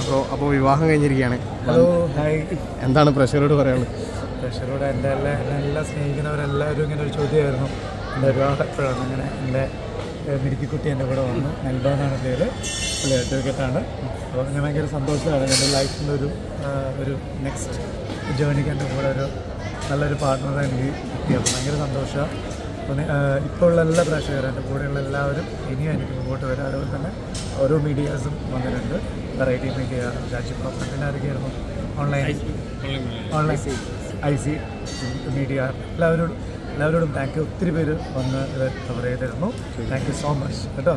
അപ്പോൾ വിവാഹം കഴിഞ്ഞിരിക്കുകയാണ്. Hello, hi. എന്താണ് പ്രഷറോട് പറയാനുള്ളത്? പ്രഷറോട് എൻ്റെ എല്ലാം സ്നേഹിക്കുന്നവരെല്ലാവരും ഇങ്ങനെ ഒരു ചോദ്യമായിരുന്നു, എൻ്റെ വിവാഹം എപ്പോഴാണ്. അങ്ങനെ എൻ്റെ മിരുക്കിക്കുട്ടി എൻ്റെ കൂടെ വന്നു. മെൽബൺ എന്നാണ് പേര്, പുള്ളി അഡ്വക്കേറ്റാണ്. അപ്പോൾ അങ്ങനെ ഭയങ്കര സന്തോഷമാണ്. എൻ്റെ ലൈഫിൻ്റെ ഒരു നെക്സ്റ്റ് ജേണിക്ക് എൻ്റെ കൂടെ ഒരു നല്ലൊരു പാർട്ട്ണറെ എനിക്ക് കിട്ടിയത് ഭയങ്കര സന്തോഷമാണ്. അപ്പോൾ ഇപ്പോൾ ഉള്ള എല്ലാ പ്രേക്ഷകരും, എൻ്റെ കൂടെയുള്ള എല്ലാവരും ഇനിയും എനിക്ക് മുമ്പോട്ട് വരാം. അതുപോലെ തന്നെ ഓരോ മീഡിയാസും വന്നിട്ടുണ്ട്. വെറൈറ്റി മീഡിയ, രാജീവ് പിന്നെ ആരൊക്കെയായിരുന്നു, ഓൺലൈൻ IC മീഡിയ, എല്ലാവരോടും താങ്ക് യു. ഒത്തിരി പേര് വന്ന് ഇത് കവർ ചെയ്തിരുന്നു. താങ്ക് യു സോ മച്ച് കേട്ടോ.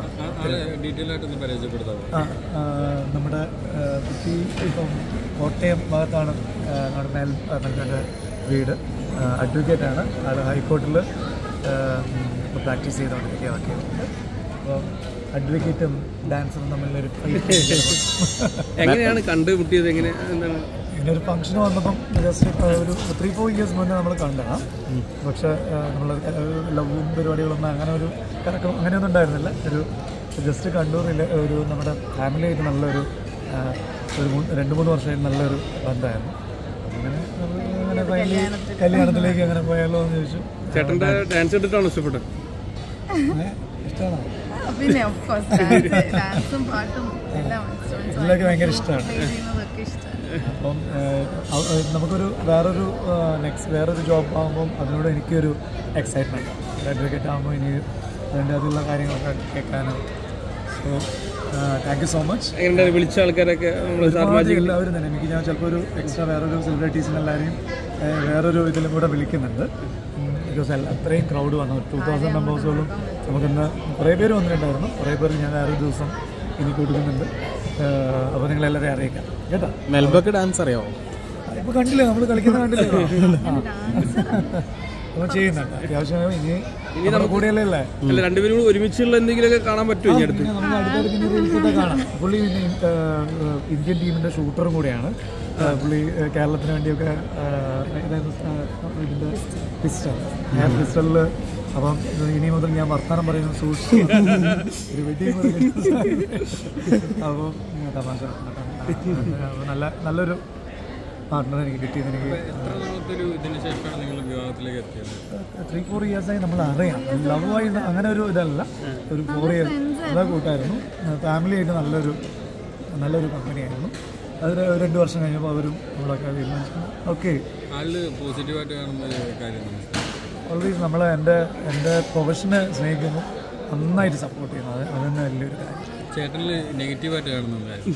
നമ്മുടെ കുട്ടി ഇപ്പം കോട്ടയം ഭാഗത്താണ് നമ്മുടെ വീട്. അഡ്വക്കേറ്റാണ്. ആൾ ഹൈക്കോർട്ടിൽ ഇപ്പോൾ പ്രാക്ടീസ് ചെയ്തുകൊണ്ടിരിക്കുക, വർക്ക് ചെയ്യുന്നുണ്ട്. അപ്പോൾ അഡ്വക്കേറ്റും ഡാൻസറും തമ്മിലൊരു എങ്ങനെയാണ് കണ്ടുമുട്ടിയത്? എന്താണ് ഇങ്ങനൊരു ഫംഗ്ഷൻ വന്നപ്പം ജസ്റ്റ് ഒരു 3-4 ഇയേഴ്സ് മുന്നേ നമ്മൾ കണ്ടതാണ്. പക്ഷേ നമ്മൾ ലവും പരിപാടികളൊന്നും അങ്ങനെയൊന്നും ഉണ്ടായിരുന്നില്ല. ജസ്റ്റ് കണ്ടൂറില്ല, നമ്മുടെ ഫാമിലിയായിട്ട് നല്ലൊരു 2-3 വർഷമായിട്ട് നല്ലൊരു ബന്ധമായിരുന്നു. അങ്ങനെ കല്യാണത്തിലേക്ക് അങ്ങനെ പോയാലോ എന്ന് ചോദിച്ചു. ചേട്ടൻ്റെ ഡാൻസ് എടുത്തിട്ടാണോ ഇഷ്ടപ്പെട്ടത്? ഇഷ്ടമാണോ? എല്ലാവർക്കും ഭയങ്കര ഇഷ്ടമാണ്. അപ്പം നമുക്കൊരു വേറൊരു ജോബ് ആകുമ്പം അതിനോട് എനിക്കൊരു എക്സൈറ്റ്മെൻറ്റ്. അഡ്വക്കേറ്റ് ആകുമ്പോൾ ഇനി അതിൻ്റെ അതിലുള്ള കാര്യങ്ങളൊക്കെ കേൾക്കാനും. So thank you so much. വിളിച്ച ആൾക്കാരൊക്കെ എല്ലാവരും തന്നെ എനിക്ക് ഞാൻ ചിലപ്പോൾ ഒരു എക്സ്ട്രാ വേറൊരു സെലിബ്രിറ്റീസിനെല്ലാവരെയും വേറൊരു ഇതിലും കൂടെ വിളിക്കുന്നുണ്ട്. ബിക്കോസ് അത്രയും ക്രൗഡ് വന്നു. 2000 മെമ്പേഴ്സോളം നമുക്കിന്ന് കുറേ പേര് വന്നിട്ടുണ്ടായിരുന്നു. കുറേ പേര് ഞാൻ വേറൊരു ദിവസം ഇനി കൊടുക്കുന്നുണ്ട്. അപ്പോൾ നിങ്ങളെല്ലാവരെയും അറിയിക്കാം കേട്ടോ. മെൽബക്ക് ഡാൻസ് അറിയാമോ? ഇപ്പോൾ കണ്ടില്ലേ, നമ്മൾ കളിക്കുന്ന കണ്ടില്ലേ? അപ്പോൾ ചെയ്യുന്നുണ്ട് അത്യാവശ്യം. ഇനി നമ്മുടെ കൂടെയല്ലേ അല്ല, രണ്ടുപേരും കൂടി ഒരുമിച്ചുള്ള എന്തെങ്കിലുമൊക്കെ കാണാൻ പറ്റുമോ? നമുക്ക് അടുത്തടുക്കുന്ന റീൽസൊക്കെ കാണാം. പുള്ളി ഇന്ത്യൻ ടീമിൻ്റെ ഷൂട്ടറും കൂടെയാണ്. പുള്ളി കേരളത്തിന് വേണ്ടിയൊക്കെ ഇതിൻ്റെ പിസ്റ്റളിൽ. അപ്പം ഇനി മുതൽ ഞാൻ വർത്തമാനം പറയുന്നത് സൂക്ഷിച്ചു. ഒരു വെഡിങ് കൂടെ അപ്പോൾ തമാശ. നല്ലൊരു പാർട്ട്ണർ എനിക്ക് കിട്ടിയത്. എനിക്ക് 3-4 ഇയേഴ്സായി നമ്മൾ അറിയാം. ലവായി അങ്ങനെ ഒരു ഇതല്ല, ഒരു 4 ഇയേഴ്സ് അതാ കൂട്ടായിരുന്നു. ഫാമിലിയായിട്ട് നല്ലൊരു കമ്പനിയായിരുന്നു. അത് 2 വർഷം കഴിഞ്ഞപ്പോൾ അവരും നമ്മളൊക്കെ തീരുമാനിച്ചു. ഓക്കെ, ഓൾവേസ് നമ്മൾ എൻ്റെ പ്രൊഫഷനെ സ്നേഹിക്കുന്നു, നന്നായിട്ട് സപ്പോർട്ട് ചെയ്യുന്നു. അത് തന്നെ വലിയൊരു കാര്യം. ചേട്ടനിൽ നെഗറ്റീവായിട്ട് കാണുന്നുണ്ടായിരുന്നു?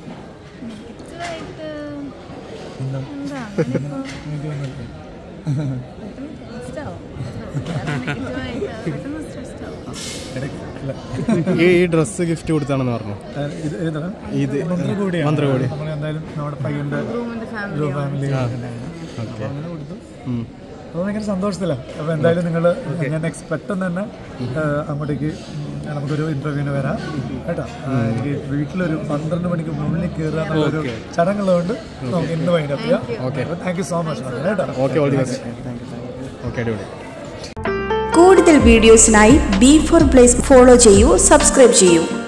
ഈ ഡ്രസ്സ് ഗിഫ്റ്റ് കൊടുത്താണെന്ന് പറഞ്ഞു. ഇത് മന്ത്രകോടി നമ്മളെന്തായാലും നമ്മുടെ പയ്യൻ്റെ ഫാമിലി അങ്ങനെ കൊടുത്തു. അപ്പോൾ ഭയങ്കര സന്തോഷത്തിലാണ്. അപ്പോൾ എന്തായാലും നിങ്ങൾ ഞാൻ പെട്ടെന്ന് തന്നെ അങ്ങോട്ടേക്ക് നമുക്കൊരു ഇൻ്റർവ്യൂവിന് വരാം കേട്ടോ. എനിക്ക് വീട്ടിലൊരു 12 മണിക്ക് മുന്നിൽ കയറുക എന്നുള്ളൊരു ചടങ്ങുള്ളതുകൊണ്ട് നമുക്ക് ഇന്ന് വൈൻഡപ്പ് ചെയ്യാം. Okay, thank you so much കേട്ടോ. കൂടുതൽ വീഡിയോസിനായി B4 Place ഫോളോ ചെയ്യൂ, സബ്സ്ക്രൈബ് ചെയ്യൂ.